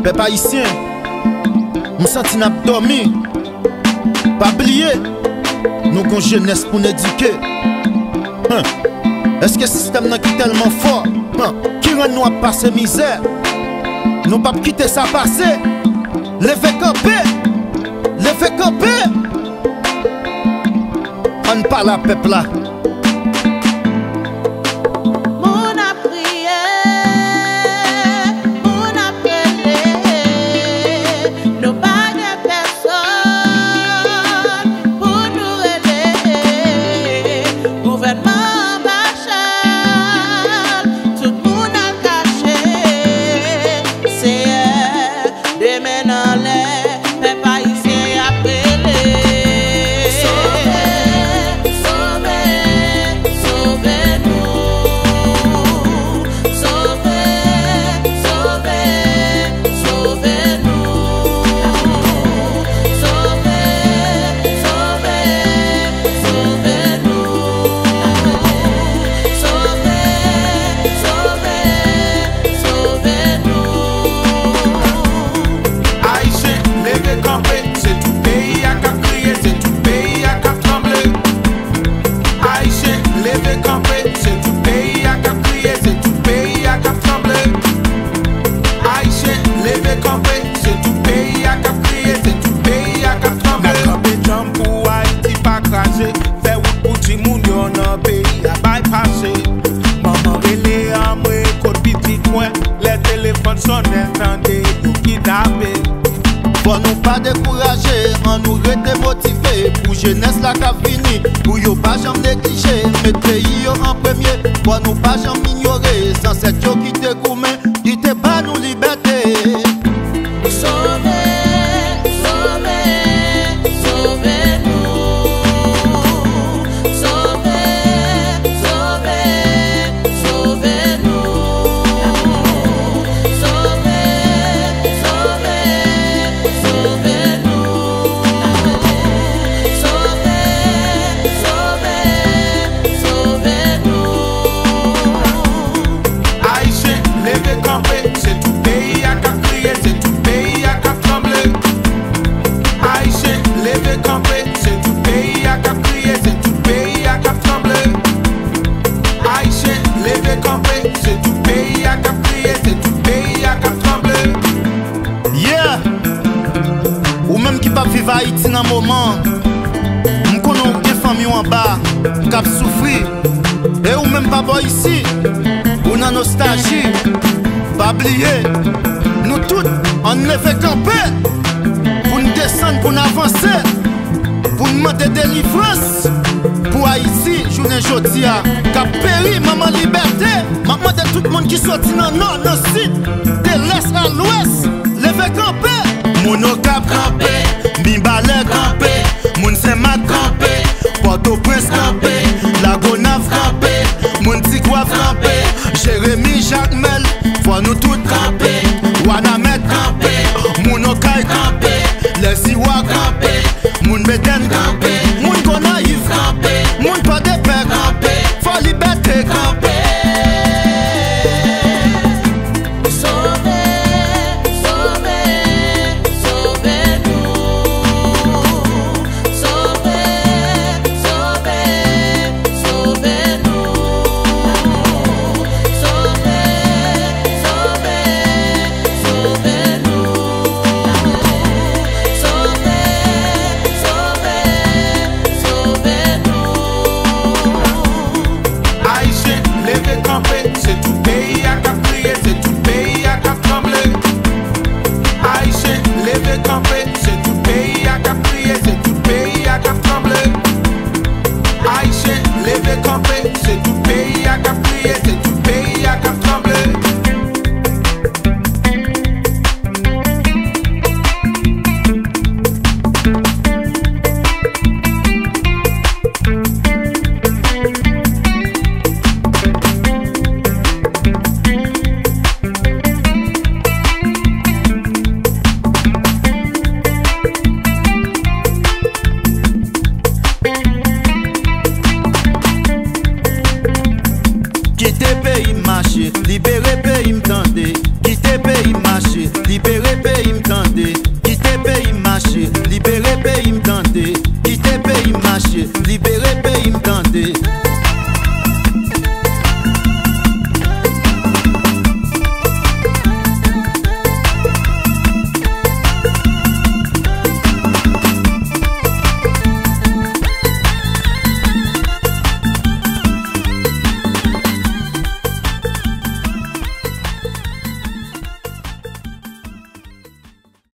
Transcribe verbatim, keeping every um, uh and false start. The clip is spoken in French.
Peuple haïtien, nous senti n'a dormi. Pas oublier, nous avons jeunesse pour nous éduquer. Hein? Est-ce que le système n'est tellement fort hein? Qui rend nous à passer misère? Nous ne pouvons pas quitter ça passer. Levez camper, levez camper. On ne parle à peuple là. Pour nous pas décourager, on nous rete motivé. Pour jeunesse la qu'a fini, pour yo pas jamais négliger. Mettre pays en premier, pour nous pas jamais ignorer. Sans cette yo qui te gourmet, qui te pas nous liberté. Vivre Haïti dans un moment, nous connaissons des familles en bas qui ont souffert. Et ou même pas ici, ou dans nostalgie. Pas oublier, nous tous, on ne fait camper pour nous descendre, pour nous avancer, pour nous demander délivrance. Pour Haïti, journée aujourd'hui, qui a péri, maman liberté. Maman de tout le monde qui sortit dans le nord, dans le sud, de l'est à l'ouest, levez camper. Mon cap campé, mi balai campé, mon Saint-Marc campé, Port-au-Prince campé, la Gonave campé, mon Tigouave campé, Jérémy Jacques Mel, faut nous tous